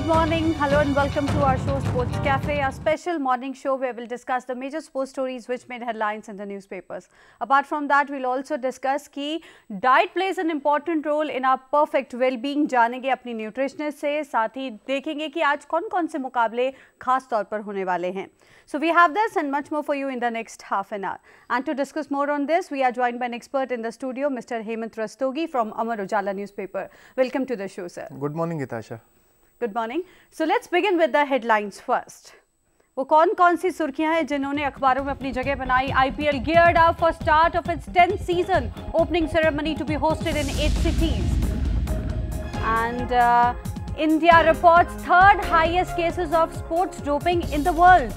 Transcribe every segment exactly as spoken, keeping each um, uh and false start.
Good morning, hello and welcome to our show Sports Cafe, a special morning show where we'll discuss the major sports stories which made headlines in the newspapers. Apart from that, we'll also discuss कि diet plays an important role in our perfect well-being. जानेंगे अपनी nutritionist से, साथ ही देखेंगे कि आज कौन कौन से मुकाबले खास तौर पर होने वाले हैं. So we have this and much more for you in the next half an hour. And to discuss more on this, we are joined by an expert in the studio, Mister Hemant Rastogi from Amar Ujala newspaper. Welcome to the show, sir. Good morning, Gitasha. Good morning. So let's begin with the headlines first. वो कौन कौन सी सुर्खियां हैं जिन्होंने अखबारों में अपनी जगह बनाई? I P L geared up for start of its tenth season. Opening ceremony to be hosted in eight cities. And uh, India reports third highest cases of sports doping in the world.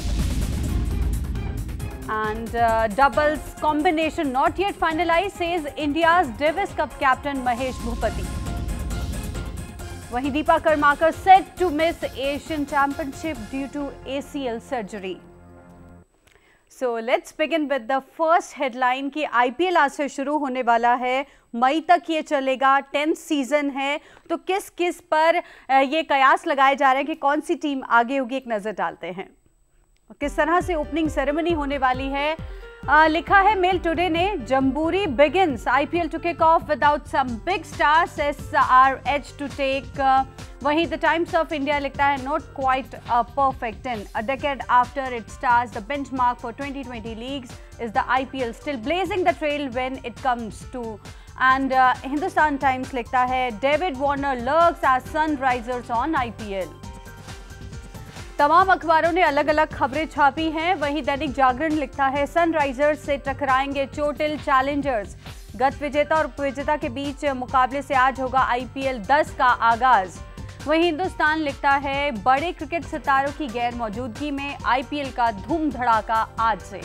And uh, doubles combination not yet finalized, says India's Davis Cup captain Mahesh Bhupati. वहीं Deepa Karmakar set to miss Asian Championship due to A C L surgery. So let's begin with the first headline कि I P L आज से शुरू होने वाला है, मई तक ये चलेगा, टेंथ सीजन है, तो किस किस पर ये कयास लगाए जा रहे हैं कि कौन सी टीम आगे होगी, एक नजर डालते हैं. किस तरह से ओपनिंग सेरेमनी होने वाली है. Uh, लिखा है मेल टुडे ने, jamboree begins, I P L to kick off without some big stars, S R H to take. Uh, वहीं द टाइम्स ऑफ इंडिया लिखता है not quite a perfect ten. A decade after it starts, the benchmark for twenty twenty leagues is the I P L still blazing the trail when it comes to. And uh, Hindustan Times लिखता है David Warner lurks as Sunrisers on I P L. तमाम अखबारों ने अलग अलग खबरें छापी हैं. वहीं दैनिक जागरण लिखता है सनराइजर्स से टकराएंगे चोटिल चैलेंजर्स. गत विजेता और उपविजेता के बीच मुकाबले से आज होगा आई पी एल दस का आगाज. वहीं हिंदुस्तान लिखता है बड़े क्रिकेट सितारों की गैर मौजूदगी में आई पी एल का धूम धड़ाका आज से.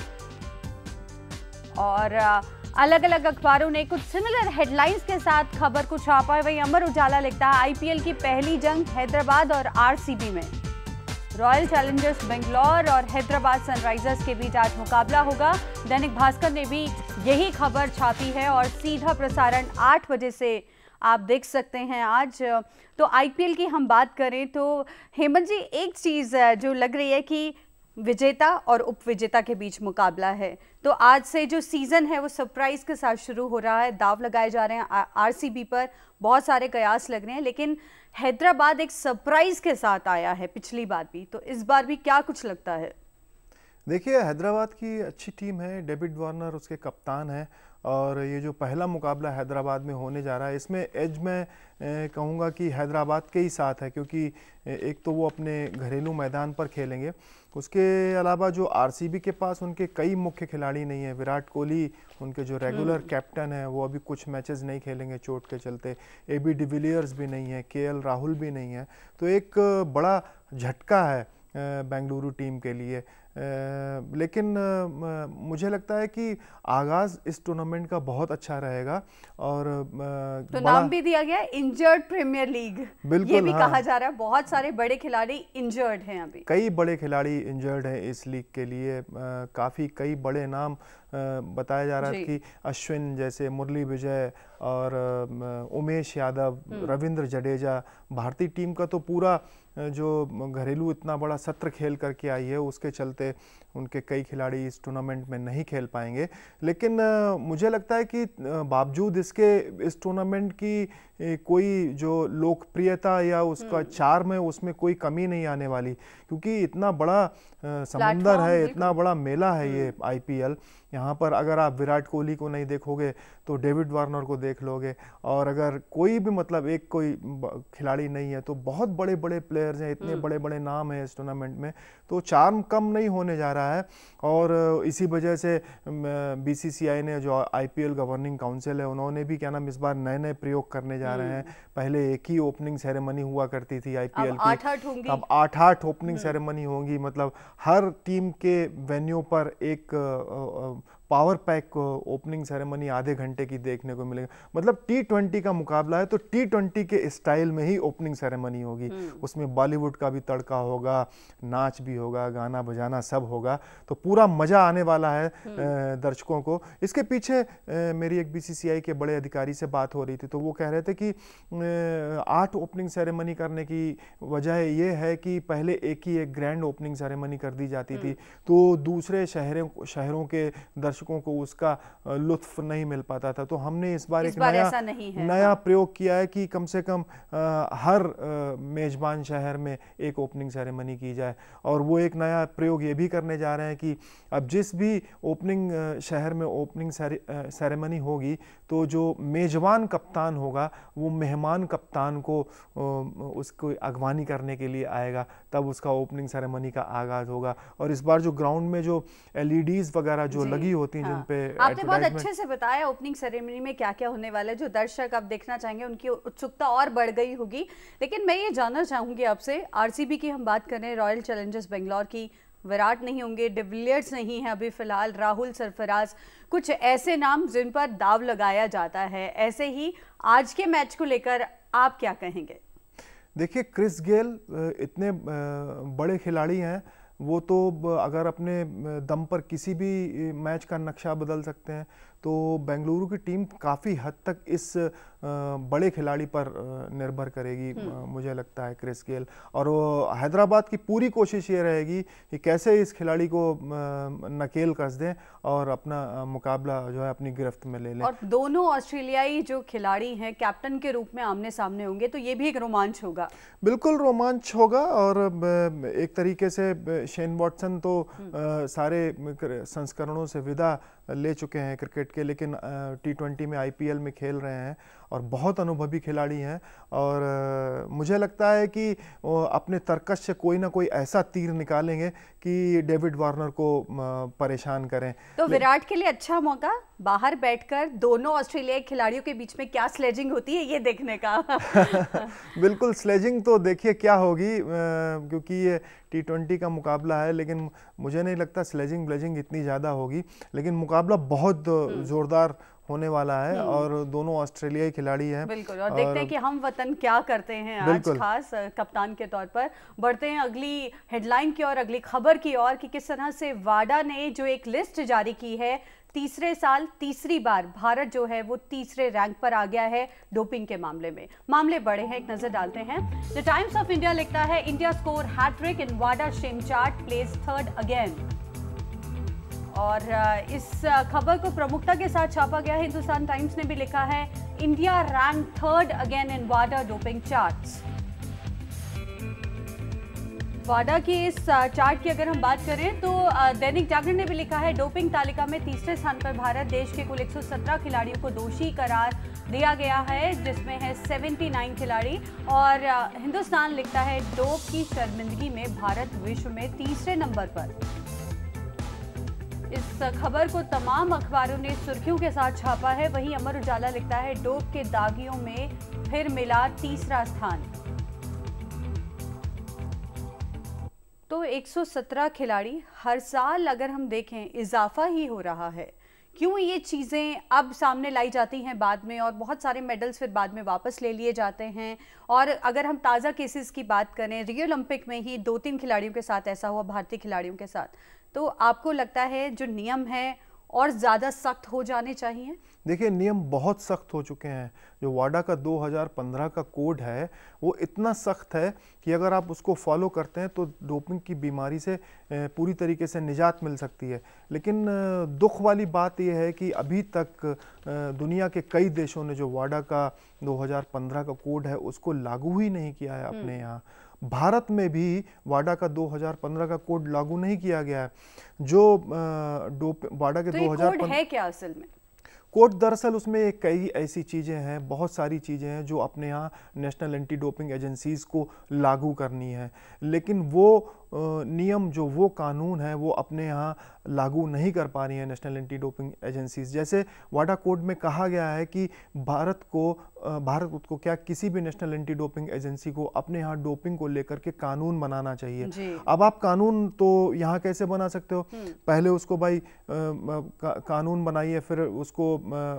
और अलग अलग अखबारों ने कुछ सिमिलर हेडलाइंस के साथ खबर को छापा है. वहीं अमर उजाला लिखता है आई पी एल की पहली जंग हैदराबाद और आर सी बी में. रॉयल चैलेंजर्स बेंगलोर और हैदराबाद सनराइजर्स के बीच आज मुकाबला होगा. दैनिक भास्कर ने भी यही खबर छापी है और सीधा प्रसारण आठ बजे से आप देख सकते हैं आज. तो आई पी एल की हम बात करें तो हेमंत जी, एक चीज़ जो लग रही है कि विजेता और उपविजेता के बीच मुकाबला है, तो आज से जो सीज़न है वो सरप्राइज के साथ शुरू हो रहा है. दाव लगाए जा रहे हैं आर सी बी पर, बहुत सारे कयास लग रहे हैं, लेकिन हैदराबाद एक सरप्राइज के साथ आया है पिछली बार भी, तो इस बार भी क्या कुछ लगता है? देखिए, हैदराबाद की अच्छी टीम है, डेविड वार्नर उसके कप्तान है, और ये जो पहला मुकाबला हैदराबाद में होने जा रहा है इसमें एज मैं कहूँगा कि हैदराबाद के ही साथ है, क्योंकि एक तो वो अपने घरेलू मैदान पर खेलेंगे, उसके अलावा जो आर सी बी के पास उनके कई मुख्य खिलाड़ी नहीं है. विराट कोहली उनके जो रेगुलर कैप्टन है वो अभी कुछ मैचेस नहीं खेलेंगे चोट के चलते. ए बी डिविलियर्स भी नहीं है, के एल राहुल भी नहीं है, तो एक बड़ा झटका है बेंगलुरु टीम के लिए. Uh, लेकिन uh, मुझे लगता है कि आगाज इस टूर्नामेंट का बहुत अच्छा रहेगा. और uh, तो नाम भी दिया गया इंजर्ड प्रीमियर लीग, ये भी हाँ, कहा जा रहा है. बहुत सारे बड़े खिलाड़ी इंजर्ड हैं, अभी कई बड़े खिलाड़ी इंजर्ड हैं इस लीग के लिए. uh, काफ़ी कई बड़े नाम uh, बताया जा रहा है कि अश्विन जैसे, मुरली विजय और uh, उमेश यादव, रविंद्र जडेजा. भारतीय टीम का तो पूरा जो घरेलू इतना बड़ा सत्र खेल करके आई है उसके चलते उनके कई खिलाड़ी इस टूर्नामेंट में नहीं खेल पाएंगे. लेकिन मुझे लगता है कि बावजूद इसके इस टूर्नामेंट की कोई जो लोकप्रियता या उसका चार्म है उसमें कोई कमी नहीं आने वाली, क्योंकि इतना बड़ा समंदर है, इतना बड़ा मेला है ये आई पी एल. यहाँ पर अगर आप विराट कोहली को नहीं देखोगे तो डेविड वार्नर को देख लोगे, और अगर कोई भी मतलब एक कोई खिलाड़ी नहीं है तो बहुत बड़े बड़े प्लेयर्स हैं, इतने बड़े बड़े नाम हैं इस टूर्नामेंट में, तो चार्म कम नहीं होने जा रहा है. और इसी वजह से बी सी सी आई ने, जो I P L governing council है, उन्होंने भी क्या नाम इस बार नए नए प्रयोग करने जा रहे हैं. पहले एक ही ओपनिंग सेरेमनी हुआ करती थी आई पी एल की, अब आठ आठ ओपनिंग सेरेमनी होंगी. मतलब हर टीम के वेन्यू पर एक पावर पैक ओपनिंग सेरेमनी आधे घंटे की देखने को मिलेगा। मतलब टी ट्वेंटी का मुकाबला है तो टी ट्वेंटी के स्टाइल में ही ओपनिंग सेरेमनी होगी। उसमें बॉलीवुड का भी तड़का होगा, नाच भी होगा, गाना बजाना सब होगा, तो पूरा मजा आने वाला है दर्शकों को। इसके पीछे मेरी एक बीसीसीआई के बड़े अधिकारी से बात हो रही थी, तो वो कह रहे थे कि आठ ओपनिंग सेरेमनी करने की वजह ये है कि पहले एक ही एक ग्रैंड ओपनिंग सेरेमनी कर दी जाती थी, तो दूसरे शहरों शहरों के दर्शकों को उसका लुत्फ नहीं मिल पाता था। तो हमने इस बार इस एक बार नया ऐसा नहीं है, नया हाँ। प्रयोग किया है कि कम से कम आ, हर आ, मेजबान शहर में एक ओपनिंग सेरेमनी की जाए। और वो एक नया प्रयोग ये भी करने जा रहे हैं कि अब जिस भी ओपनिंग शहर में ओपनिंग सेरेमनी होगी तो जो मेजबान कप्तान होगा वो मेहमान कप्तान को उसको अगवानी करने के लिए आएगा, तब उसका ओपनिंग सेरेमनी का आगाज होगा। और इस बार जो ग्राउंड में जो एलईडीज वगैरह जो लगी होती हैं, हाँ। जिन पे आपने बहुत अच्छे से बताया ओपनिंग सेरेमनी में क्या क्या होने वाला है। जो दर्शक अब देखना चाहेंगे उनकी उत्सुकता और बढ़ गई होगी। लेकिन मैं ये जानना चाहूंगी आपसे, आरसीबी की हम बात करें, रॉयल चैलेंजर्स बेंगलोर की, विराट नहीं होंगे, डिविलियर्स नहीं है अभी फिलहाल, राहुल सरफराज, कुछ ऐसे नाम जिन पर दाव लगाया जाता है। ऐसे ही आज के मैच को लेकर आप क्या कहेंगे? देखिए, क्रिस गेल इतने बड़े खिलाड़ी हैं, वो तो अगर अपने दम पर किसी भी मैच का नक्शा बदल सकते हैं। तो बेंगलुरु की टीम काफ़ी हद तक इस बड़े खिलाड़ी पर निर्भर करेगी, मुझे लगता है, क्रिस गेल। और हैदराबाद की पूरी कोशिश ये रहेगी कि कैसे इस खिलाड़ी को नकेल कस दें और अपना मुकाबला जो है अपनी गिरफ्त में ले लें। और दोनों ऑस्ट्रेलियाई जो खिलाड़ी हैं कैप्टन के रूप में आमने सामने होंगे, तो ये भी एक रोमांच होगा। बिल्कुल रोमांच होगा। और एक तरीके से शेन वॉटसन तो सारे संस्करणों से विदा ले चुके हैं क्रिकेट के, लेकिन टी ट्वेंटी में आईपीएल में खेल रहे हैं और बहुत अनुभवी खिलाड़ी हैं। और आ, मुझे लगता है कि अपने तरकश से कोई ना कोई ऐसा तीर निकालेंगे कि डेविड वार्नर को परेशान करें। तो विराट के लिए अच्छा मौका, बाहर बैठकर दोनों ऑस्ट्रेलियाई खिलाड़ियों के बीच में क्या स्लेजिंग होती है ये देखने का। बिल्कुल, स्लेजिंग तो देखिए क्या होगी, क्योंकि ये टी ट्वेंटी का मुकाबला है, लेकिन मुझे नहीं लगता स्लेजिंग ब्लेजिंग इतनी ज़्यादा होगी। लेकिन मुकाबला बहुत ज़ोरदार होने वाला है और दोनों ऑस्ट्रेलियाई खिलाड़ी हैं। बिल्कुल, और, और देखते हैं कि हम वतन क्या करते हैं आज, खास कप्तान के तौर पर। बढ़ते हैं अगली हेडलाइन की और, अगली खबर की ओर, कि किस तरह से वाडा ने जो एक लिस्ट जारी की है, तीसरे साल तीसरी बार भारत जो है वो तीसरे रैंक पर आ गया है डोपिंग के मामले में। मामले बड़े हैं, एक नजर डालते हैं। द टाइम्स ऑफ इंडिया लिखता है, इंडिया स्कोर हैट्रिक इन वाडा shame chart, place third again. और इस खबर को प्रमुखता के साथ छापा गया है। हिंदुस्तान टाइम्स ने भी लिखा है, India rank third again in वाडा डोपिंग चार्ट्स। वाडा की इस चार्ट की अगर हम बात करें तो दैनिक जागरण ने भी लिखा है, डोपिंग तालिका में तीसरे स्थान पर भारत। देश के कुल एक सौ सत्रह खिलाड़ियों को दोषी करार दिया गया है, जिसमें है उन्यासी खिलाड़ी। और हिंदुस्तान लिखता है, डोप की शर्मिंदगी में भारत विश्व में तीसरे नंबर पर। इस खबर को तमाम अखबारों ने सुर्खियों के साथ छापा है। वहीं अमर उजाला लिखता है, डोप के दागियों में फिर मिला तीसरा स्थान। तो एक सौ सत्रह खिलाड़ी, हर साल अगर हम देखें इजाफा ही हो रहा है। क्यों ये चीज़ें अब सामने लाई जाती हैं बाद में, और बहुत सारे मेडल्स फिर बाद में वापस ले लिए जाते हैं। और अगर हम ताज़ा केसेस की बात करें, रियो ओलंपिक में ही दो तीन खिलाड़ियों के साथ ऐसा हुआ, भारतीय खिलाड़ियों के साथ। तो आपको लगता है जो नियम है और ज़्यादा सख्त हो जाने चाहिए? देखिए, नियम बहुत सख्त हो चुके हैं। जो वाडा का दो हज़ार पंद्रह का कोड है वो इतना सख्त है कि अगर आप उसको फॉलो करते हैं तो डोपिंग की बीमारी से पूरी तरीके से निजात मिल सकती है। लेकिन दुख वाली बात यह है कि अभी तक दुनिया के कई देशों ने जो वाडा का दो हज़ार पंद्रह का कोड है उसको लागू ही नहीं किया है अपने यहाँ। भारत में भी वाडा का दो हज़ार पंद्रह का कोड लागू नहीं किया गया है। जो डोप वाडा के तो दो हज़ार कोड है क्या असल में? कोड दरअसल उसमें कई ऐसी चीज़ें हैं, बहुत सारी चीज़ें हैं जो अपने यहाँ नेशनल एंटी डोपिंग एजेंसीज़ को लागू करनी है, लेकिन वो नियम जो वो कानून है वो अपने यहाँ लागू नहीं कर पा रही है नेशनल एंटी डोपिंग एजेंसीज। जैसे वाडा कोड में कहा गया है कि भारत को भारत को क्या किसी भी नेशनल एंटी डोपिंग एजेंसी को अपने यहाँ डोपिंग को लेकर के कानून बनाना चाहिए। अब आप कानून तो यहाँ कैसे बना सकते हो, पहले उसको भाई का, कानून बनाइए, फिर उसको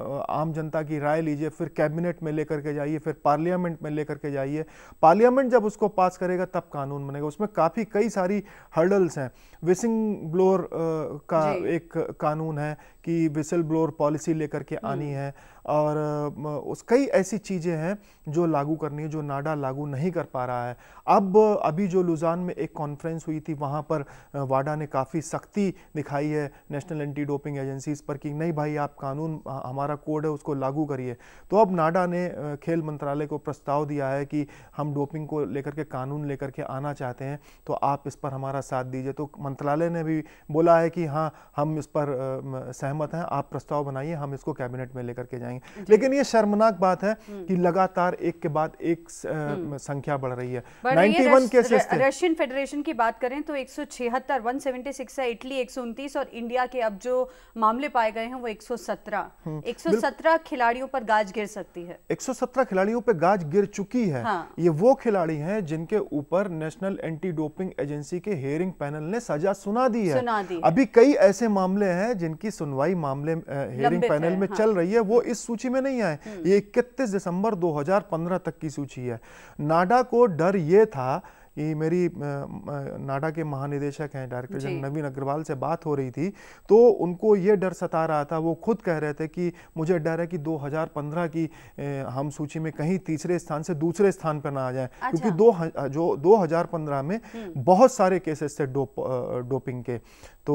आम जनता की राय लीजिए, फिर कैबिनेट में लेकर के जाइए, फिर पार्लियामेंट में लेकर के जाइए, पार्लियामेंट जब उसको पास करेगा तब कानून बनेगा। उसमें काफ़ी कई सारी हर्डल्स हैं। विसिंग ब्लोअर का एक कानून है कि विसल ब्लोअर पॉलिसी लेकर के आनी है, और उस कई ऐसी चीज़ें हैं जो लागू करनी है जो नाडा लागू नहीं कर पा रहा है। अब अभी जो लुजान में एक कॉन्फ्रेंस हुई थी वहाँ पर वाडा ने काफ़ी सख्ती दिखाई है नेशनल एंटी डोपिंग एजेंसीज पर कि नहीं भाई आप कानून, हमारा कोड है उसको लागू करिए। तो अब नाडा ने खेल मंत्रालय को प्रस्ताव दिया है कि हम डोपिंग को लेकर के कानून लेकर के आना चाहते हैं, तो आप इस पर हमारा साथ दीजिए। तो मंत्रालय ने भी बोला है कि हाँ हम इस पर सहमत हैं, आप प्रस्ताव बनाइए, हम इसको कैबिनेट में लेकर के जाएंगे। लेकिन ये शर्मनाक बात है कि लगातार एक के बाद एक संख्या बढ़ रही है। इक्यानवे केसेस थे। रशियन फेडरेशन की बात करें तो एक सौ छिहत्तर, एक सौ छिहत्तर है, इटली एक सौ उनतीस, और इंडिया के अब जो मामले पाए गए हैं वो एक सौ सत्रह एक सौ सत्रह खिलाड़ियों पर गाज गिर सकती है। एक सौ सत्रह खिलाड़ियों पर गाज गिर चुकी है। हाँ। ये वो खिलाड़ी हैं जिनके ऊपर नेशनल एंटी डोपिंग एजेंसी के हियरिंग पैनल ने सजा सुना दी है। सुना दी है। अभी कई ऐसे मामले हैं जिनकी सुनवाई मामले हियरिंग पैनल में हाँ। चल रही है, वो इस सूची में नहीं आए। ये इकतीस दिसंबर दो हज़ार पंद्रह तक की सूची है। नाडा को डर ये था कि मेरी नाडा के महानिदेशक हैं डायरेक्टर जनरल नवीन अग्रवाल से बात हो रही थी, तो उनको ये डर सता रहा था, वो खुद कह रहे थे कि मुझे डर है कि दो हज़ार पंद्रह की हम सूची में कहीं तीसरे स्थान से दूसरे स्थान पर ना आ जाए। अच्छा। क्योंकि दो जो दो हज़ार पंद्रह में बहुत सारे केसेस थे डोप डोपिंग के,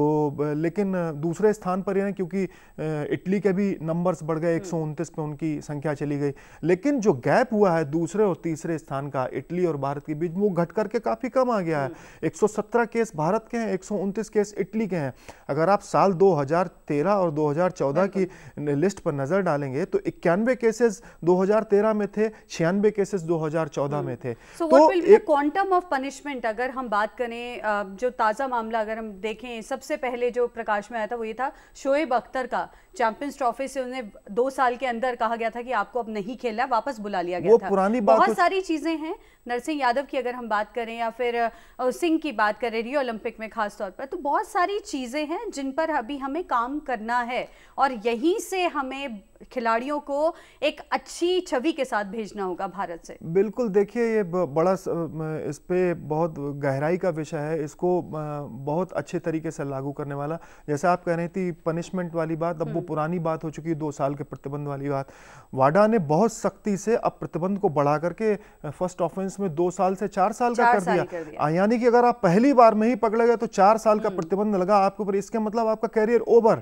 तो लेकिन दूसरे स्थान पर ही, क्योंकि इटली के भी नंबर्स बढ़ गए, एक सौ उनतीस पे उनकी संख्या चली गई, लेकिन जो गैप हुआ है दूसरे और तीसरे स्थान का इटली और भारत के बीच, वो घट करके काफी कम आ गया है। एक सौ सत्रह केस भारत के हैं, एक सौ उनतीस केस इटली के हैं। अगर आप साल दो हज़ार तेरह और दो हज़ार चौदह की लिस्ट पर नजर डालेंगे तो इक्यानवे केसेस दो हज़ार तेरह में थे, छियानवे केसेस दो हज़ार चौदह में थे। so तो एक क्वांटम ऑफ पनिशमेंट अगर हम बात करें, जो ताजा मामला अगर हम देखें, सबसे पहले जो प्रकाश में आया था वो ये था शोएब अख्तर का। चैंपियंस ट्रॉफी से उन्हें दो साल के अंदर कहा गया था कि आपको अब नहीं खेलना, वापस बुला लिया गया वो था। पुरानी बात बहुत सारी चीजें हैं। नरसिंह यादव की अगर हम बात करें या फिर सिंह की बात करें रियो ओलंपिक में खास तौर पर, तो बहुत सारी चीजें हैं जिन पर अभी हमें काम करना है, और यहीं से हमें खिलाड़ियों को एक अच्छी छवि के साथ भेजना होगा भारत से। बिल्कुल, देखिए ये बड़ा इस पे बहुत गहराई का विषय है, इसको बहुत अच्छे तरीके से लागू करने वाला। जैसे आप कह रही थी पनिशमेंट वाली बात, अब वो पुरानी बात हो चुकी है, दो साल के प्रतिबंध वाली बात। वाडा ने बहुत सख्ती से अब प्रतिबंध को बढ़ा करके फर्स्ट ऑफेंस में दो साल से चार साल का कर दिया, दिया। यानी कि अगर आप पहली बार में ही पकड़े गए तो चार साल का प्रतिबंध लगा आपके ऊपर, इसके मतलब आपका कैरियर ओवर,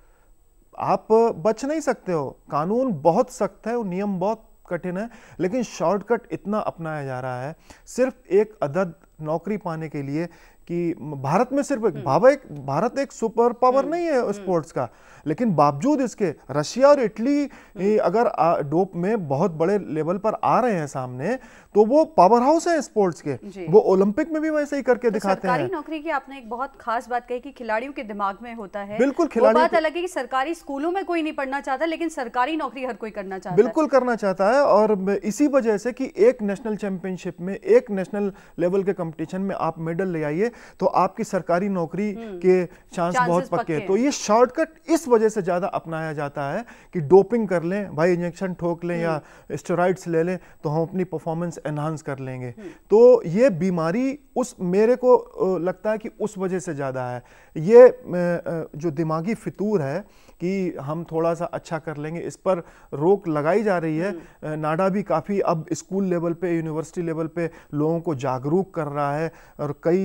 आप बच नहीं सकते हो। कानून बहुत सख्त है, नियम बहुत कठिन है, लेकिन शॉर्टकट इतना अपनाया जा रहा है सिर्फ एक अदद नौकरी पाने के लिए कि भारत में सिर्फ एक भाव एक भारत एक सुपर पावर नहीं है स्पोर्ट्स का, लेकिन बावजूद इसके रशिया और इटली अगर डोप में बहुत बड़े लेवल पर आ रहे हैं सामने, तो वो पावर हाउस है स्पोर्ट्स के, वो ओलंपिक में भी वैसे ही करके तो दिखाते हैं। सरकारी नौकरी की आपने एक बहुत खास बात कही कि खिलाड़ियों के दिमाग में होता है। बिल्कुल, खिलाड़ी बात अलग है कि सरकारी स्कूलों में कोई नहीं पढ़ना चाहता, लेकिन सरकारी नौकरी हर कोई करना चाहता है। बिल्कुल करना चाहता है, और इसी वजह से कि एक नेशनल चैंपियनशिप में, एक नेशनल लेवल के कंपटीशन में आप मेडल ले आइए तो आपकी सरकारी नौकरी के चांस बहुत पक्के हैं। तो ये शॉर्टकट इस वजह से ज्यादा अपनाया जाता है कि डोपिंग कर लें भाई, इंजेक्शन ठोक लें या स्टेरॉइड्स ले लें तो हम अपनी परफॉर्मेंस एनहांस कर लेंगे। तो ये बीमारी उस मेरे को लगता है कि उस वजह से ज्यादा है। ये जो दिमागी फितूर है कि हम थोड़ा सा अच्छा कर लेंगे, इस पर रोक लगाई जा रही है। नाडा भी काफ़ी अब स्कूल लेवल पे, यूनिवर्सिटी लेवल पे लोगों को जागरूक कर रहा है, और कई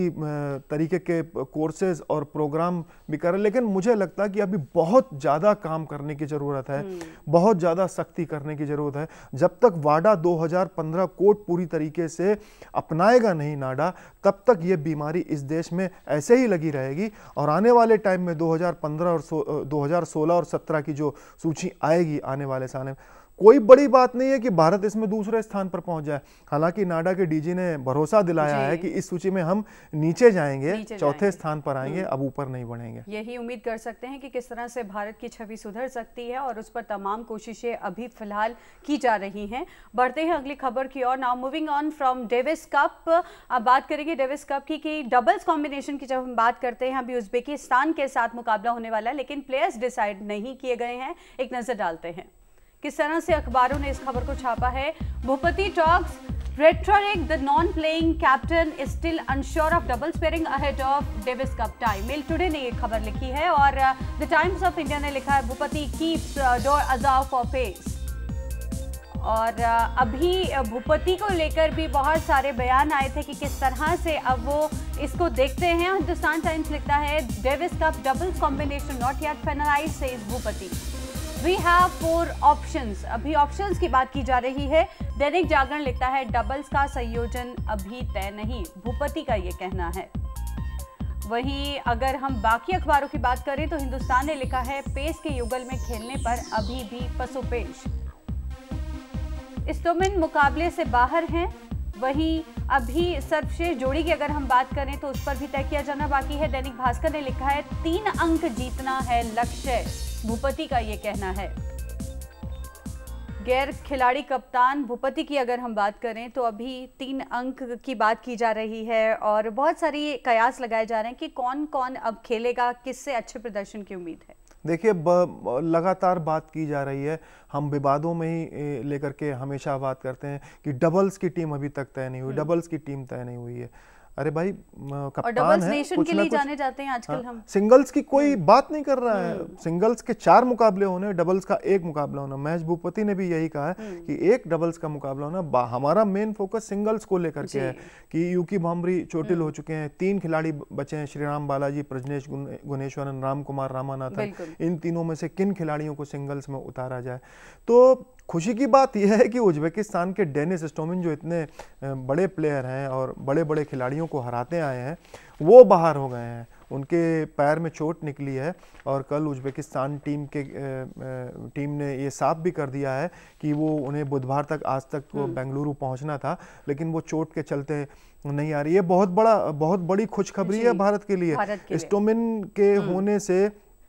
तरीके के कोर्सेज और प्रोग्राम भी कर रहे हैं, लेकिन मुझे लगता है कि अभी बहुत ज़्यादा काम करने की ज़रूरत है, बहुत ज़्यादा सख्ती करने की ज़रूरत है। जब तक वाडा दो हज़ार पंद्रह कोड पूरी तरीके से अपनाएगा नहीं नाडा, तब तक ये बीमारी इस देश में ऐसे ही लगी रहेगी। और आने वाले टाइम में दो हज़ार पंद्रह और दो हज़ार सोलह और सत्रह की जो सूची आएगी आने वाले साल में, कोई बड़ी बात नहीं है कि भारत इसमें दूसरे स्थान पर पहुंच जाए। हालांकि नाडा के डीजी ने भरोसा दिलाया है कि इस सूची में हम नीचे जाएंगे, नीचे चौथे जाएंगे। स्थान पर आएंगे, अब ऊपर नहीं बढ़ेंगे। यही उम्मीद कर सकते हैं कि किस तरह से भारत की छवि सुधर सकती है और उस पर तमाम कोशिशें अभी फिलहाल की जा रही हैं। बढ़ते हैं अगली खबर की ओर। Now moving on from Davis Cup, अब बात करेंगे डेविस कप की कि डबल्स कॉम्बिनेशन की जब हम बात करते हैं, अभी उज्बेकिस्तान के साथ मुकाबला होने वाला है, लेकिन प्लेयर्स डिसाइड नहीं किए गए हैं। एक नजर डालते हैं किस तरह से अखबारों ने इस खबर को छापा है। Bhupathi talks rhetoric, the non-playing captain is still unsure of doubles pairing ahead of Davis Cup tie. Mail Today ने ये खबर लिखी है और द टाइम्स ऑफ इंडिया ने लिखा है Bhupathi keeps door ajar for Paes. और अभी भूपति को लेकर भी बहुत सारे बयान आए थे कि किस तरह से अब वो इसको देखते हैं। हिंदुस्तान टाइम्स लिखता है Davis Cup doubles combination not yet finalised, says Bhupathi. We have four options, अभी ऑप्शंस की बात की जा रही है। दैनिक जागरण लिखता है डबल्स का संयोजन अभी तय नहीं, भूपति का ये कहना है। वहीं अगर हम बाकी अखबारों की बात करें तो हिंदुस्तान ने लिखा है पेस के युगल में खेलने पर अभी भी पसोपेश, स्टोमिन मुकाबले से बाहर हैं। वहीं अभी सर्वश्रेष्ठ जोड़ी की अगर हम बात करें तो उस पर भी तय किया जाना बाकी है। दैनिक भास्कर ने लिखा है तीन अंक जीतना है लक्ष्य, भूपति का ये कहना है। गैर खिलाड़ी कप्तान भूपति की अगर हम बात करें तो अभी तीन अंक की बात की जा रही है और बहुत सारी कयास लगाए जा रहे हैं कि कौन कौन अब खेलेगा, किससे अच्छे प्रदर्शन की उम्मीद है। देखिए, लगातार बात की जा रही है, हम विवादों में ही लेकर के हमेशा बात करते हैं कि डबल्स की टीम अभी तक तय नहीं हुई, डबल्स की टीम तय नहीं हुई है। अरे भाई कप्तान है, कुछ के लिए जाने जाते हैं आजकल। हाँ, हम सिंगल्स की कोई बात नहीं कर रहा है। सिंगल्स के चार मुकाबले होने, डबल्स का एक मुकाबला होना। महेश भूपति ने भी यही कहा है कि एक डबल्स का मुकाबला होना। हमारा मेन फोकस सिंगल्स को लेकर के है कि यूकी भांभरी चोटिल हो चुके हैं, तीन खिलाड़ी बचे हैं, श्रीराम बालाजी, प्रजनेश गुणेश्वरन, राम कुमार रामानाथन। इन तीनों में से किन खिलाड़ियों को सिंगल्स में उतारा जाए। तो खुशी की बात यह है कि उज्बेकिस्तान के डेनिस स्टोमिन जो इतने बड़े प्लेयर हैं और बड़े बड़े खिलाड़ियों को हराते आए हैं, वो बाहर हो गए हैं, उनके पैर में चोट निकली है। और कल उज्बेकिस्तान टीम के टीम ने ये साफ भी कर दिया है कि वो उन्हें बुधवार तक आज तक वो बेंगलुरु पहुंचना था, लेकिन वो चोट के चलते नहीं आ रही है। बहुत बड़ा बहुत बड़ी खुशखबरी है भारत के लिए। स्टोमिन के होने से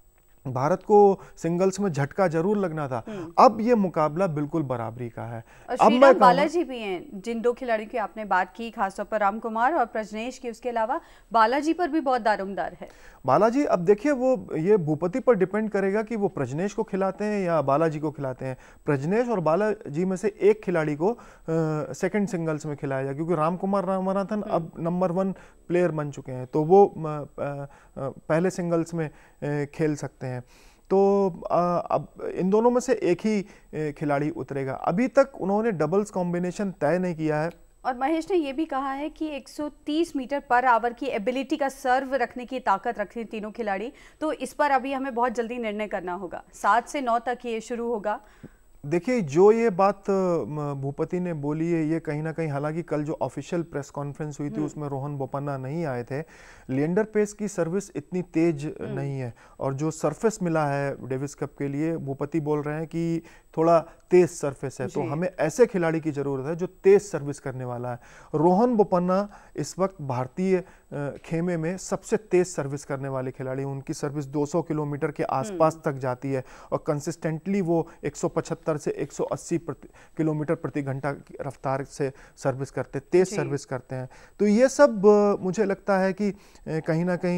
भारत को सिंगल्स में झटका जरूर लगना था। अब ये मुकाबला बिल्कुल बराबरी का है। अब मैं बालाजी भी हैं, जिन दो खिलाड़ियों की आपने बात की, खासतौर पर राम कुमार और प्रजनेश की, उसके अलावा बालाजी पर भी बहुत दारोमदार है। बालाजी, अब देखिए, वो ये भूपति पर डिपेंड करेगा कि वो प्रजनेश को खिलाते हैं या बालाजी को खिलाते हैं। प्रजनेश और बालाजी में से एक खिलाड़ी को सेकंड सिंगल्स में खिलाया जाए, क्योंकि राम कुमार रामानाथन अब नंबर वन प्लेयर बन चुके हैं, तो वो आ, आ, पहले सिंगल्स में आ, खेल सकते हैं। तो आ, अब इन दोनों में से एक ही खिलाड़ी उतरेगा। अभी तक उन्होंने डबल्स कॉम्बिनेशन तय नहीं किया है। और महेश ने यह भी कहा है कि एक सौ तीस मीटर पर आवर की एबिलिटी का सर्व रखने की ताकत रखते हैं तीनों खिलाड़ी, तो इस पर अभी हमें बहुत जल्दी निर्णय करना होगा। सात से नौ तक ये शुरू होगा। देखिए, जो ये बात भूपति ने बोली है, ये कहीं ना कहीं, हालांकि कल जो ऑफिशियल प्रेस कॉन्फ्रेंस हुई थी उसमें रोहन बोपन्ना नहीं आए थे। लिएंडर पेस की सर्विस इतनी तेज नहीं है और जो सरफेस मिला है डेविस कप के लिए, भूपति बोल रहे हैं कि थोड़ा तेज सरफेस है, तो हमें ऐसे खिलाड़ी की जरूरत है जो तेज सर्विस करने वाला है। रोहन बोपन्ना इस वक्त भारतीय खेमे में सबसे तेज सर्विस करने वाले खिलाड़ी, उनकी सर्विस दो सौ किलोमीटर के आसपास तक जाती है और कंसिस्टेंटली वो एक सौ पचहत्तर से एक सौ अस्सी किलोमीटर प्रति घंटा की रफ्तार से सर्विस करते, तेज सर्विस करते हैं। तो ये सब मुझे लगता है कि कहीं ना कहीं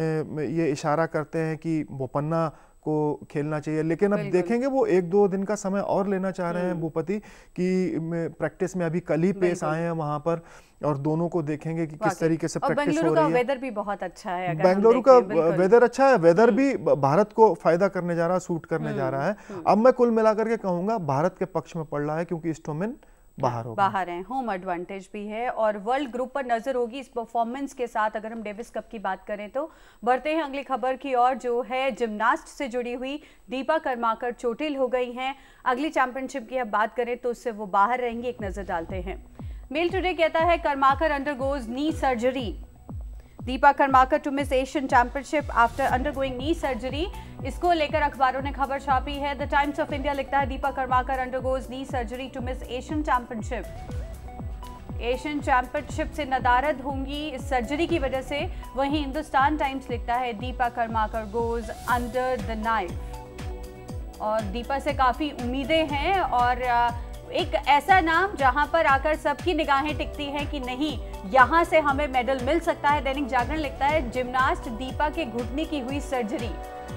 ये इशारा करते हैं कि बोपन्ना को खेलना चाहिए। लेकिन अब देखेंगे, वो एक दो दिन का समय और लेना चाह रहे हैं भूपति कि प्रैक्टिस में अभी कल ही पेस आए हैं वहां पर, और दोनों को देखेंगे कि किस तरीके से प्रैक्टिस हो रही है। वेदर भी बहुत अच्छा है, बेंगलुरु का वेदर अच्छा है, वेदर भी भारत को फायदा करने जा रहा है, सूट करने जा रहा है। अब मैं कुल मिलाकर के कहूंगा भारत के पक्ष में पड़ रहा है, क्योंकि स्टोमिन बाहर हो बाहर हैं, होम एडवांटेज भी है और वर्ल्ड ग्रुप पर नजर होगी इस परफॉर्मेंस के साथ। अगर हम डेविस कप की बात करें तो बढ़ते हैं अगली खबर की ओर, जो है जिम्नास्ट से जुड़ी हुई। दीपा कर्माकर चोटिल हो गई हैं। अगली चैंपियनशिप की अब बात करें तो उससे वो बाहर रहेंगी। एक नजर डालते हैं। मेल टुडे कहता है Karmakar undergoes knee surgery. Dipa Karmakar to miss Asian championship after undergoing knee surgery. इसको लेकर अखबारों ने खबर छापी है। द टाइम्स ऑफ इंडिया लिखता है Dipa Karmakar undergoes knee surgery to miss Asian championship. Asian championship से नदारद होंगी इस सर्जरी की वजह से। वहीं हिंदुस्तान टाइम्स लिखता है Dipa Karmakar goes under the knife. और दीपा से काफ़ी उम्मीदें हैं और एक ऐसा नाम जहां पर आकर सबकी निगाहें टिकती हैं कि नहीं, यहां से हमें मेडल मिल सकता है। दैनिक जागरण लिखता है जिम्नास्ट दीपा के घुटने की हुई सर्जरी।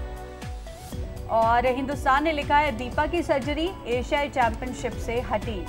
और हिंदुस्तान ने लिखा है दीपा की सर्जरी एशियाई चैंपियनशिप से हटी।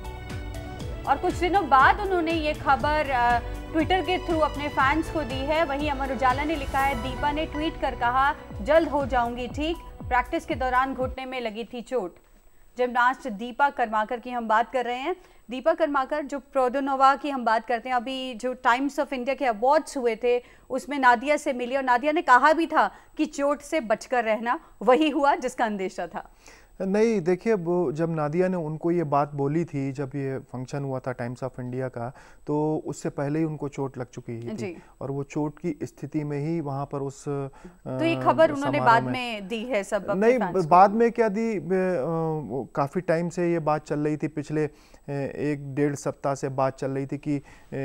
और कुछ दिनों बाद उन्होंने ये खबर ट्विटर के थ्रू अपने फैंस को दी है। वहीं अमर उजाला ने लिखा है दीपा ने ट्वीट कर कहा जल्द हो जाऊंगी ठीक, प्रैक्टिस के दौरान घुटने में लगी थी चोट। जिम्नास्ट दीपा कर्माकर की हम बात कर रहे हैं। दीपा कर्माकर जो प्रोडोनोवा की हम बात करते हैं, अभी जो टाइम्स ऑफ इंडिया के अवार्ड्स हुए थे उसमें नादिया से मिली और नादिया ने कहा भी था कि चोट से बचकर रहना, वही हुआ जिसका अंदेशा था। नहीं, देखिए वो जब नादिया ने उनको ये बात बोली थी, जब ये फंक्शन हुआ था टाइम्स ऑफ इंडिया का, तो उससे पहले ही उनको चोट लग चुकी थी और वो चोट की स्थिति में ही वहाँ पर उस तो ये खबर उन्होंने बाद में, में दी है सब अपने नहीं फैंस बाद में क्या दी, काफ़ी टाइम से ये बात चल रही थी, पिछले एक डेढ़ सप्ताह से बात चल रही थी कि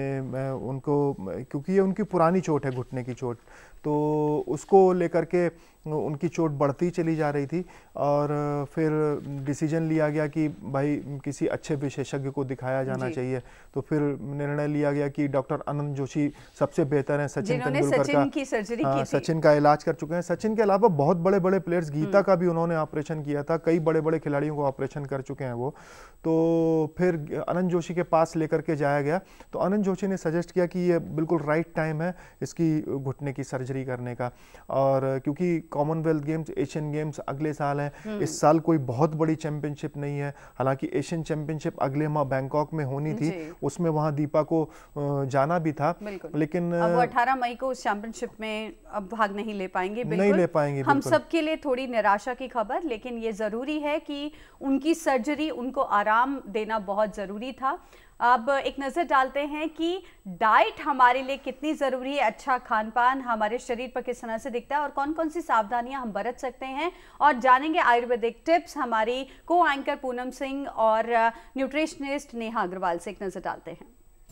उनको, क्योंकि ये उनकी पुरानी चोट है, घुटने की चोट, तो उसको लेकर के उनकी चोट बढ़ती चली जा रही थी और फिर डिसीजन लिया गया कि भाई किसी अच्छे विशेषज्ञ को दिखाया जाना चाहिए। तो फिर निर्णय लिया गया कि डॉक्टर अनंत जोशी सबसे बेहतर हैं, सचिन तेंदुलकर सचिन की सर्जरी हाँ, की सचिन का इलाज कर चुके हैं। सचिन के अलावा बहुत बड़े बड़े प्लेयर्स, गीता का भी उन्होंने ऑपरेशन किया था, कई बड़े बड़े खिलाड़ियों को ऑपरेशन कर चुके हैं वो। तो फिर अनंत जोशी के पास लेकर के जाया गया, तो अनंत जोशी ने सजेस्ट किया कि ये बिल्कुल राइट टाइम है इसकी घुटने की सर्जरी करने का। और क्योंकि कॉमनवेल्थ गेम्स, एशियन गेम्स अगले साल हैं, इस साल कोई बहुत बड़ी चैंपियनशिप नहीं है। हालांकि एशियन चैंपियनशिप अगले माह बैंकॉक में होनी थी, उसमें वहां दीपा को जाना भी था, लेकिन अब वो अठारह मई को उस चैंपियनशिप में अब भाग नहीं ले पाएंगे। बिल्कुल नहीं ले पाएंगे। हम सबके लिए थोड़ी निराशा की खबर, लेकिन ये जरूरी है कि उनकी सर्जरी उनको आराम देना बहुत जरूरी था। अब एक नज़र डालते हैं कि डाइट हमारे लिए कितनी ज़रूरी है, अच्छा खान पान हमारे शरीर पर किस तरह से दिखता है और कौन कौन सी सावधानियां हम बरत सकते हैं, और जानेंगे आयुर्वेदिक टिप्स हमारी को एंकर पूनम सिंह और न्यूट्रिशनिस्ट नेहा अग्रवाल से। एक नज़र डालते हैं।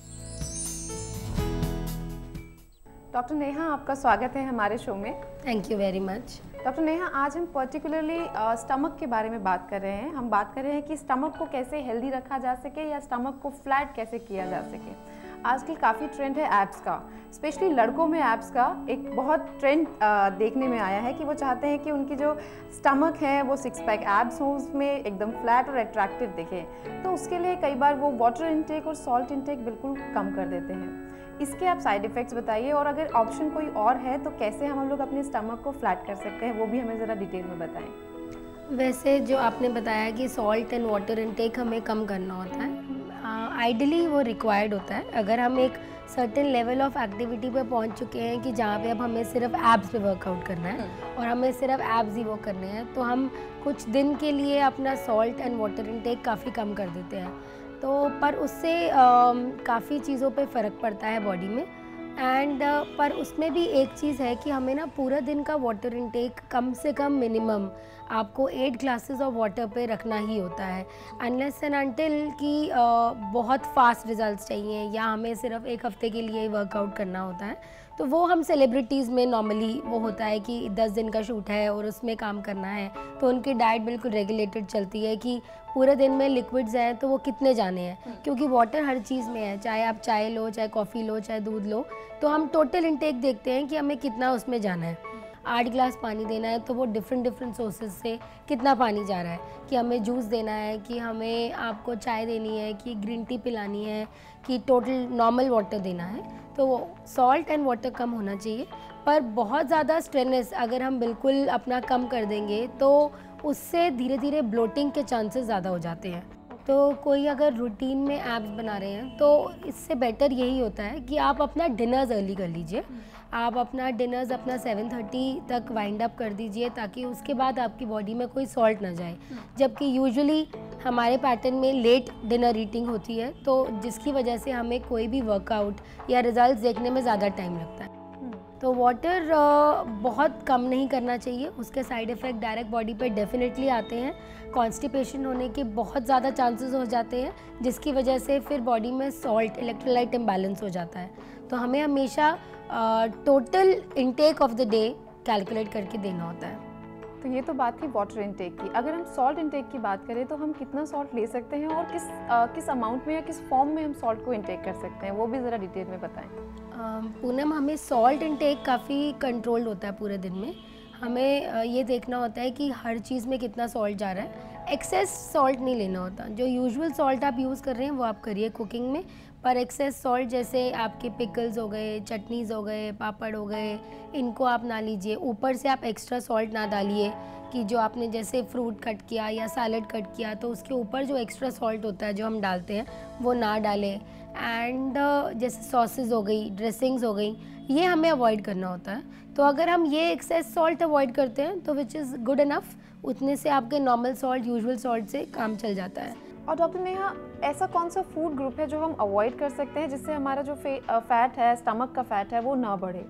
डॉक्टर नेहा, आपका स्वागत है हमारे शो में। Thank you very much. Doctor Neha, आज हम पर्टिकुलरली स्टमक के बारे में बात कर रहे हैं। हम बात कर रहे हैं कि स्टमक को कैसे हेल्दी रखा जा सके या स्टमक को फ्लैट कैसे किया जा सके। आजकल काफ़ी ट्रेंड है एब्स का, स्पेशली लड़कों में एब्स का एक बहुत ट्रेंड देखने में आया है कि वो चाहते हैं कि उनकी जो स्टमक है वो सिक्स पैक एब्स हो, उसमें एकदम फ्लैट और अट्रैक्टिव दिखे। तो उसके लिए कई बार वो वाटर इनटेक और सॉल्ट इनटेक बिल्कुल कम कर देते हैं। इसके आप साइड इफ़ेक्ट्स बताइए, और अगर ऑप्शन कोई और है तो कैसे हम लोग अपने स्टमक को फ्लैट कर सकते हैं, वो भी हमें ज़रा डिटेल में बताएं। वैसे जो आपने बताया कि सॉल्ट एंड वाटर इनटेक हमें कम करना होता है, आइडियली वो रिक्वायर्ड होता है अगर हम एक सर्टेन लेवल ऑफ एक्टिविटी पे पहुंच चुके हैं कि जहाँ पे अब हमें सिर्फ एब्स पे वर्कआउट करना है और हमें सिर्फ एब्स ही वो करने हैं, तो हम कुछ दिन के लिए अपना सॉल्ट एंड वाटर इनटेक काफ़ी कम कर देते हैं। तो पर उससे काफ़ी चीज़ों पे फ़र्क पड़ता है बॉडी में। एंड uh, पर उसमें भी एक चीज़ है कि हमें ना पूरा दिन का वाटर इनटेक कम से कम मिनिमम आपको एट ग्लासेस ऑफ वाटर पे रखना ही होता है, अनलेस एंड अनटिल कि uh, बहुत फास्ट रिजल्ट्स चाहिए या हमें सिर्फ एक हफ्ते के लिए वर्कआउट करना होता है। तो वो हम सेलिब्रिटीज़ में नॉर्मली वो होता है कि दस दिन का शूट है और उसमें काम करना है, तो उनकी डाइट बिल्कुल रेगुलेटेड चलती है कि पूरे दिन में लिक्विड्स हैं तो वो कितने जाने हैं, क्योंकि वाटर हर चीज़ में है, चाहे आप चाय लो, चाहे कॉफ़ी लो, चाहे दूध लो, तो हम टोटल इनटेक देखते हैं कि हमें कितना उसमें जाना है। आठ गिलास पानी देना है तो वो डिफरेंट डिफरेंट सोर्सेज से कितना पानी जा रहा है, कि हमें जूस देना है, कि हमें आपको चाय देनी है, कि ग्रीन टी पिलानी है, कि टोटल नॉर्मल वाटर देना है। तो सॉल्ट एंड वाटर कम होना चाहिए, पर बहुत ज़्यादा स्ट्रेननेस अगर हम बिल्कुल अपना कम कर देंगे तो उससे धीरे धीरे ब्लोटिंग के चांसेस ज़्यादा हो जाते हैं। तो कोई अगर रूटीन में एब्स बना रहे हैं तो इससे बेटर यही होता है कि आप अपना डिनर्स अर्ली कर लीजिए। आप अपना डिनर्स अपना सेवन थर्टी तक वाइंड अप कर दीजिए ताकि उसके बाद आपकी बॉडी में कोई सॉल्ट ना जाए। जबकि यूजुअली हमारे पैटर्न में लेट डिनर ईटिंग होती है, तो जिसकी वजह से हमें कोई भी वर्कआउट या रिजल्ट्स देखने में ज़्यादा टाइम लगता है। तो वाटर बहुत कम नहीं करना चाहिए, उसके साइड इफ़ेक्ट डायरेक्ट बॉडी पे डेफिनेटली आते हैं। कॉन्स्टिपेशन होने के बहुत ज़्यादा चांसेस हो जाते हैं, जिसकी वजह से फिर बॉडी में सॉल्ट इलेक्ट्रोलाइट इम्बैलेंस हो जाता है। तो हमें हमेशा total intake of the day calculate करके देना होता है। तो ये तो बात थी वाटर इनटेक की। अगर हम सॉल्ट इनटेक की बात करें तो हम कितना सॉल्ट ले सकते हैं और किस आ, किस अमाउंट में या किस फॉर्म में हम सॉल्ट को इनटेक कर सकते हैं, वो भी ज़रा डिटेल में बताएं। पूनम, हमें सॉल्ट इनटेक काफ़ी कंट्रोल्ड होता है पूरे दिन में। हमें ये देखना होता है कि हर चीज़ में कितना सॉल्ट जा रहा है। एक्सेस सॉल्ट नहीं लेना होता। जो यूजुअल सॉल्ट आप यूज़ कर रहे हैं वो आप करिए कुकिंग में, पर एक्सेस सॉल्ट जैसे आपके पिकल्स हो गए, चटनीज़ हो गए, पापड़ हो गए, इनको आप ना लीजिए। ऊपर से आप एक्स्ट्रा सॉल्ट ना डालिए कि जो आपने जैसे फ्रूट कट किया या सैलड कट किया तो उसके ऊपर जो एक्स्ट्रा सॉल्ट होता है जो हम डालते हैं वो ना डालें। एंड uh, जैसे सॉसेस हो गई, ड्रेसिंग्स हो गई, ये हमें अवॉइड करना होता है। तो अगर हम ये एक्सेस सॉल्ट अवॉइड करते हैं तो विच इज़ गुड इनफ, उतने से आपके नॉर्मल सॉल्ट, यूजुअल सॉल्ट से काम चल जाता है। और डॉक्टर नेहा, ऐसा कौन सा फूड ग्रुप है जो हम अवॉइड कर सकते हैं जिससे हमारा जो फैट है, स्टमक का फैट है, वो ना बढ़े?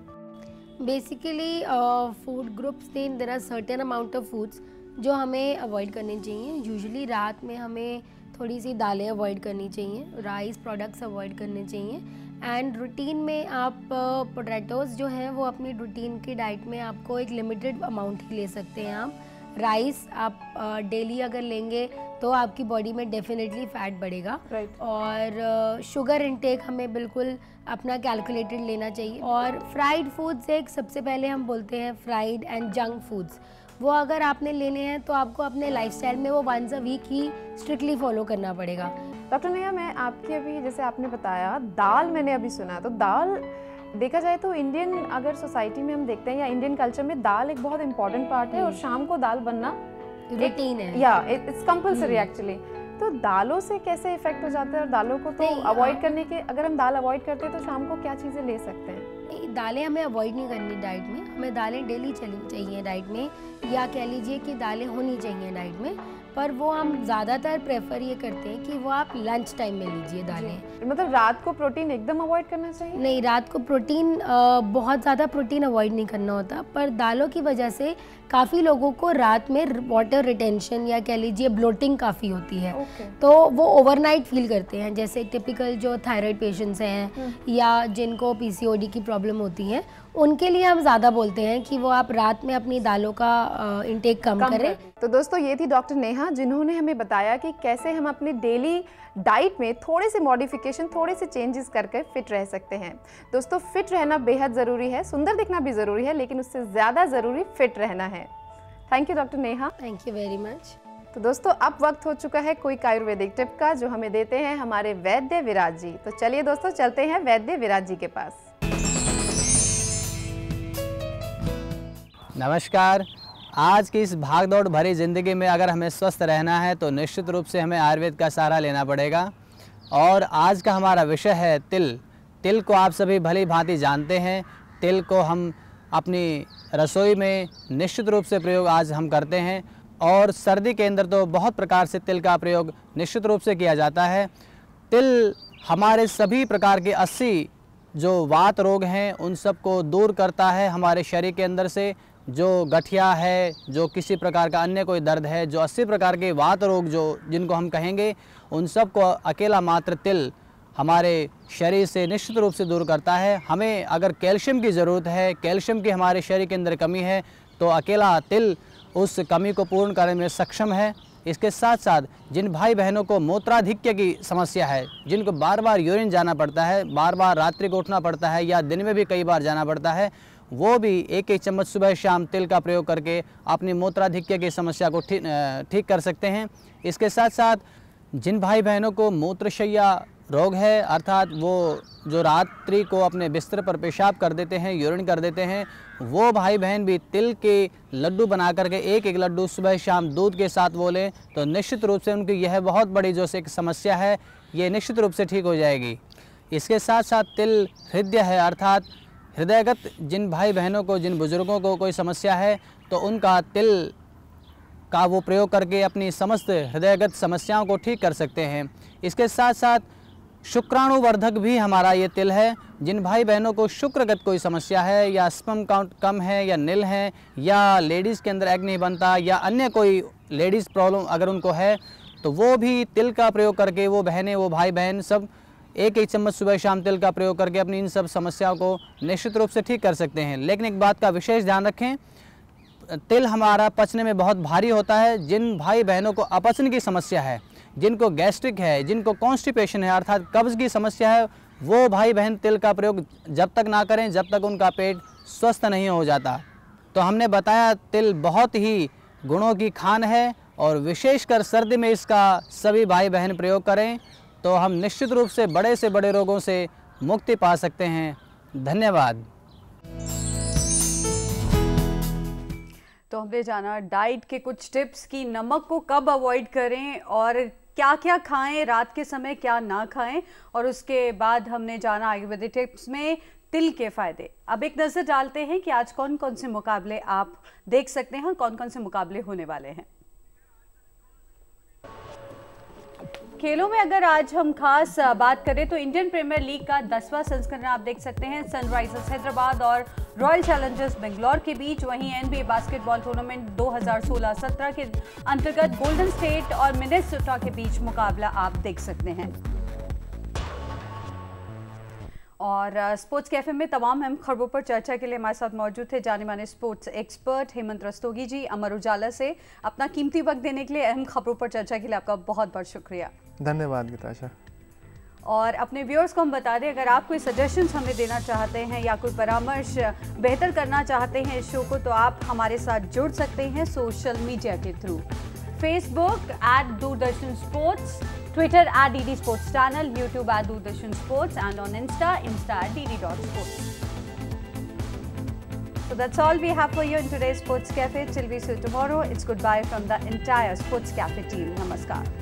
Basically food groups then there are certain amount of foods जो हमें अवॉइड करने चाहिए। यूजुअली रात में हमें थोड़ी सी दालें अवॉइड करनी चाहिए, राइस प्रोडक्ट्स अवॉइड करने चाहिए। एंड रूटीन में आप पोटैटोज़ जो हैं वो अपनी रूटीन की डाइट में आपको एक लिमिटेड अमाउंट ही ले सकते हैं। आप राइस आप डेली uh, अगर लेंगे तो आपकी बॉडी में डेफिनेटली फ़ैट बढ़ेगा। right. और शुगर uh, इनटेक हमें बिल्कुल अपना कैलकुलेटेड लेना चाहिए। और फ्राइड फूड्स एक सबसे पहले हम बोलते हैं फ्राइड एंड जंक फूड्स, वो अगर आपने लेने हैं तो आपको अपने लाइफस्टाइल में वो वंस अ वीक ही स्ट्रिक्टली फॉलो करना पड़ेगा। डॉक्टर नेहा, मैं आपकी अभी जैसे आपने बताया दाल, मैंने अभी सुना, तो दाल देखा जाए तो इंडियन अगर सोसाइटी में हम देखते हैं या इंडियन कल्चर में दाल एक बहुत इंपॉर्टेंट पार्ट है और शाम को दाल बनना रूटीन है, या इट्स कंपल्सरी एक्चुअली। तो दालों से कैसे इफेक्ट हो जाता है और दालों को तो अवॉइड करने के, अगर हम दाल अवॉइड करते हैं तो शाम को क्या चीज़ें ले सकते हैं? दालें हमें अवॉइड नहीं करनी डाइट में, हमें दालें डेली चलनी चाहिए डाइट में, या कह लीजिए कि दालें होनी चाहिए डाइट में। पर वो हम ज़्यादातर प्रेफर ये करते हैं कि वो आप लंच टाइम में लीजिए दालें। मतलब रात को प्रोटीन एकदम अवॉइड करना चाहिए? नहीं, रात को प्रोटीन बहुत ज़्यादा प्रोटीन अवॉइड नहीं करना होता, पर दालों की वजह से काफ़ी लोगों को रात में वाटर रिटेंशन या कह लीजिए ब्लोटिंग काफ़ी होती है। okay. तो वो ओवरनाइट फील करते हैं, जैसे टिपिकल जो थायराइड पेशेंट्स हैं या जिनको पीसीओडी की प्रॉब्लम होती है, उनके लिए हम ज़्यादा बोलते हैं कि वो आप रात में अपनी दालों का इंटेक कम, कम करें। तो दोस्तों, ये थी डॉक्टर नेहा जिन्होंने हमें बताया कि कैसे हम अपनी डेली डाइट में थोड़े से मॉडिफिकेशन, थोड़े से चेंजेस करके फिट रह सकते हैं। दोस्तों, फिट रहना बेहद ज़रूरी है, सुंदर दिखना भी ज़रूरी है, लेकिन उससे ज़्यादा ज़रूरी फिट रहना है। Thank you doctor Neha. Thank you very much. तो दोस्तों, अब वक्त हो चुका है कोई आयुर्वेदिक टिप का, जो हमें देते हैं हमारे वैद्य विराज जी। तो चलिए दोस्तों, चलते हैं वैद्य विराज जी के पास। नमस्कार। आज की इस भागदौड़ भरी ज़िंदगी में अगर हमें स्वस्थ रहना है तो निश्चित रूप से हमें आयुर्वेद का सहारा लेना पड़ेगा। और आज का हमारा विषय है तिल। तिल को आप सभी भली भांति जानते हैं। तिल को हम अपनी रसोई में निश्चित रूप से प्रयोग आज हम करते हैं, और सर्दी के अंदर तो बहुत प्रकार से तिल का प्रयोग निश्चित रूप से किया जाता है। तिल हमारे सभी प्रकार के अस्सी जो वात रोग हैं उन सब को दूर करता है। हमारे शरीर के अंदर से जो गठिया है, जो किसी प्रकार का अन्य कोई दर्द है, जो अस्सी प्रकार के वात रोग जो जिनको हम कहेंगे, उन सब को अकेला मात्र तिल हमारे शरीर से निश्चित रूप से दूर करता है। हमें अगर कैल्शियम की ज़रूरत है, कैल्शियम की हमारे शरीर के अंदर कमी है, तो अकेला तिल उस कमी को पूर्ण करने में सक्षम है। इसके साथ साथ जिन भाई बहनों को मूत्राधिक्य की समस्या है, जिनको बार बार यूरिन जाना पड़ता है, बार बार रात्रि को उठना पड़ता है या दिन में भी कई बार जाना पड़ता है, वो भी एक एक चम्मच सुबह शाम तिल का प्रयोग करके अपनी मूत्राधिक्य की समस्या को ठीक ठीक कर सकते हैं। इसके साथ साथ जिन भाई बहनों को मूत्रशैया रोग है, अर्थात वो जो रात्रि को अपने बिस्तर पर पेशाब कर देते हैं, यूरिन कर देते हैं, वो भाई बहन भी तिल के लड्डू बना करके एक एक लड्डू सुबह शाम दूध के साथ वो लें तो निश्चित रूप से उनकी यह बहुत बड़ी जो एक समस्या है ये निश्चित रूप से ठीक हो जाएगी। इसके साथ साथ तिल हृदय है, अर्थात हृदयगत जिन भाई बहनों को, जिन बुज़ुर्गों को कोई समस्या है तो उनका तिल का वो प्रयोग करके अपनी समस्त हृदयगत समस्याओं को ठीक कर सकते हैं। इसके साथ साथ शुक्राणुवर्धक भी हमारा ये तिल है। जिन भाई बहनों को शुक्रगत कोई समस्या है या स्पर्म काउंट कम है या नील है या लेडीज़ के अंदर एग नहीं बनता या अन्य कोई लेडीज़ प्रॉब्लम अगर उनको है तो वो भी तिल का प्रयोग करके, वो बहनें, वो भाई बहन सब एक एक चम्मच सुबह शाम तिल का प्रयोग करके अपनी इन सब समस्याओं को निश्चित रूप से ठीक कर सकते हैं। लेकिन एक बात का विशेष ध्यान रखें, तिल हमारा पचने में बहुत भारी होता है। जिन भाई बहनों को अपचन की समस्या है, जिनको गैस्ट्रिक है, जिनको कॉन्स्टिपेशन है अर्थात कब्ज़ की समस्या है, वो भाई बहन तिल का प्रयोग जब तक ना करें जब तक उनका पेट स्वस्थ नहीं हो जाता। तो हमने बताया तिल बहुत ही गुणों की खान है और विशेषकर सर्दी में इसका सभी भाई बहन प्रयोग करें तो हम निश्चित रूप से बड़े से बड़े रोगों से मुक्ति पा सकते हैं। धन्यवाद। तो हमने जाना डाइट के कुछ टिप्स कि नमक को कब अवॉइड करें और क्या क्या खाएं, रात के समय क्या ना खाएं, और उसके बाद हमने जाना आयुर्वेदिक टिप्स में तिल के फायदे। अब एक नज़र डालते हैं कि आज कौन कौन से मुकाबले आप देख सकते हैं और कौन कौन से मुकाबले होने वाले हैं। खेलों में अगर आज हम खास बात करें तो इंडियन प्रीमियर लीग का दसवां संस्करण आप देख सकते हैं सनराइजर्स हैदराबाद और रॉयल चैलेंजर्स बेंगलोर के बीच। वहीं एनबीए बास्केटबॉल टूर्नामेंट दो हज़ार सोलह सत्रह के अंतर्गत गोल्डन स्टेट और मिनेसोटा के बीच मुकाबला आप देख सकते हैं। और स्पोर्ट्स कैफे में तमाम अहम खबरों पर चर्चा के लिए हमारे साथ मौजूद थे जाने माने स्पोर्ट्स एक्सपर्ट हेमंत रस्तोगी जी अमर उजाला से। अपना कीमती वक्त देने के लिए, अहम खबरों पर चर्चा के लिए आपका बहुत बहुत शुक्रिया। धन्यवाद गीताशा। और अपने व्यूअर्स को हम बता दें, अगर आप कोई सजेशंस हमें देना चाहते हैं या कोई परामर्श बेहतर करना चाहते हैं इस शो को, तो आप हमारे साथ जुड़ सकते हैं सोशल मीडिया के through. Facebook at Doordarshan sports, Twitter at D D Sports Channel, YouTube at Doordarshan Sports, and on Insta, Insta at D D dot sports. So that's all we have for you in today's Sports Cafe. Till we see you tomorrow, it's goodbye from the entire Sports Cafe team. Namaskar.